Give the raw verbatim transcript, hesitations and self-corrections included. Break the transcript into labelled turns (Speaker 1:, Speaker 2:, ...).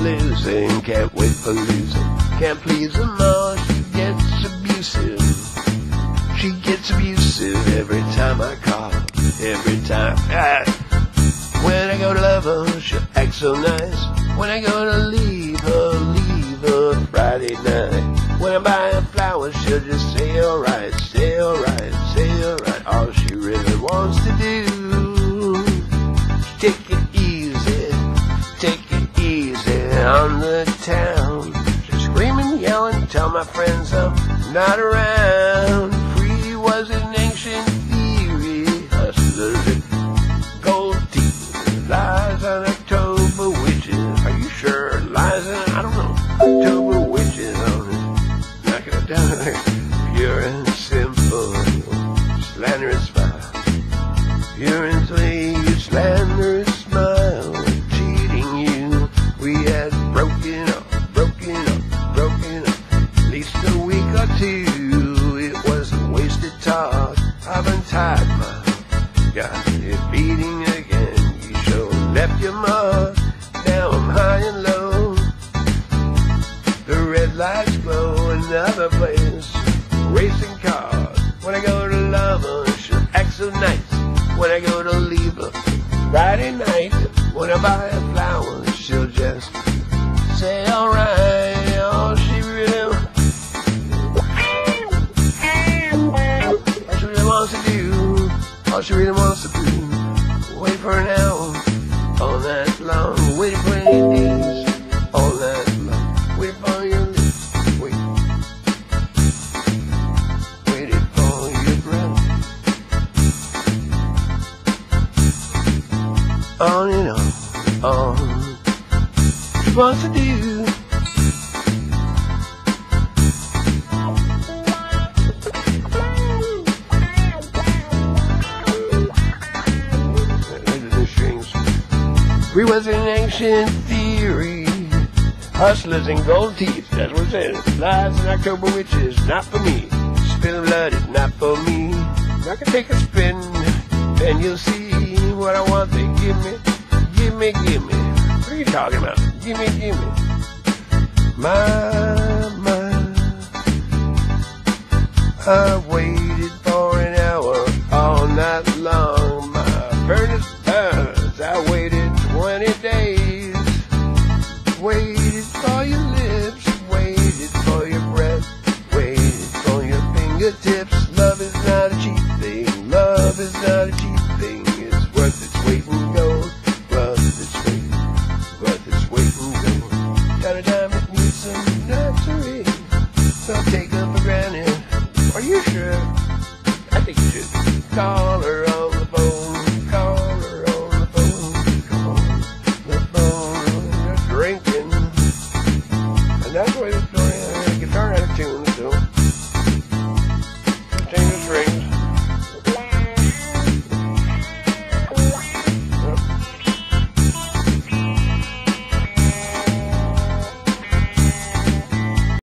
Speaker 1: losing, can't wait for losing. Can't please them all, she gets abusive. She gets abusive every time I call, every time. Ah. When I go to love her, she'll act so nice. When I go to leave her, leave her Friday night. When I buy her flowers, she'll just say alright, say alright, say alright. All she really wants to do, take it easy, take it easy on the town. She's screaming, yelling, tell my friends I'm not around. Free was an ancient theory, hustlers and gold teeth, lies on October witches. Are you sure? Lies on, I don't know, October witches on it. Knocking it down there. Pure and simple, slanderous smile. Pure and sweet, slanderous smile. Cheating you, we had broken up, broken up, broken up. At least a week or two, it was a wasted talk. I've untied my, got it beating again. You sure left your mark, now I'm high and low. The red lights glow, another place, racing cars. When I go to love her, she'll act so nice. When I go to leave her Friday night. When I buy her flowers, she'll just say alright. All she really, all she really wants to do, all she really wants to do, wait for an hour all night long, wait for eight days all night long, wait for your lips, wait, waited for your breath, on and on, on, she wants to do. We was an ancient theory, hustlers and gold teeth, that's what it says. Lies and October witches, not for me. Spilling blood is not for me. I can take a spin, and you'll see what I want. They give me, give me, give me. What are you talking about? Give me, give me. My, my. I waited for an hour all night long. My furnace burns. I waited